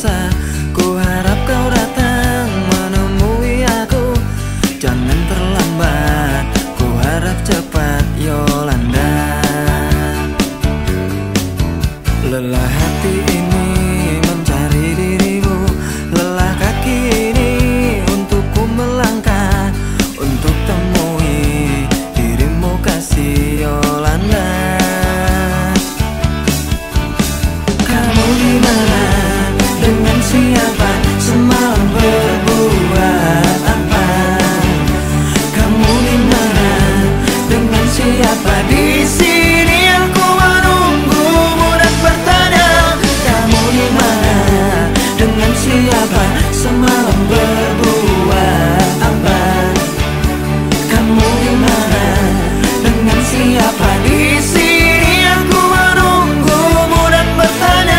rasa. Ku harap kau datang menemui aku, jangan terlambat, ku harap cepat Yolanda. Lelah hati ini mencari dirimu, lelah kaki ini untuk ku melangkah, untuk temui dirimu kasih Yolanda. Kamu di mana? Dengan siapa? Semalam berbuat apa? Kamu di mana? Dengan siapa? Di sini aku menunggumu dan bertanya. Kamu di mana? Dengan siapa? Semalam berbuat apa? Kamu di mana? Dengan siapa? Di sini aku menunggumu dan bertanya.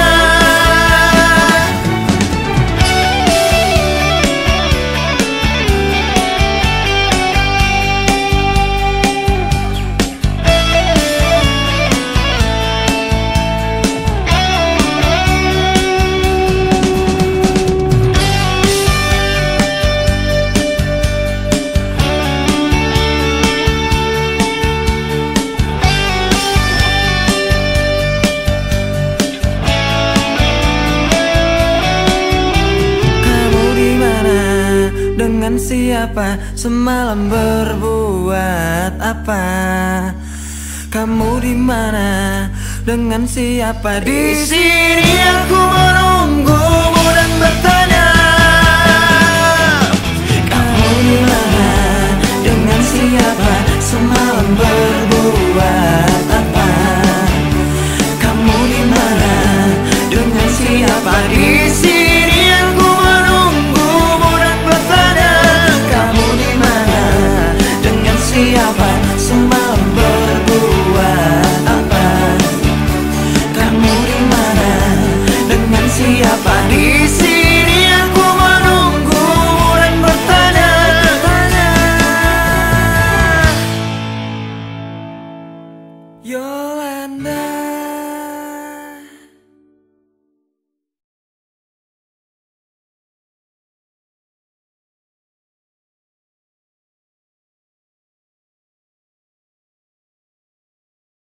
Dengan siapa? Semalam berbuat apa? Kamu di mana? Dengan siapa? Di sini aku menunggumu dan bertanya. Kamu di mana? Dengan siapa? Semalam berbuat apa? Kamu di mana? Dengan siapa? Di sini aku menunggumu dan bertanya. Kamu di mana? Dengan siapa?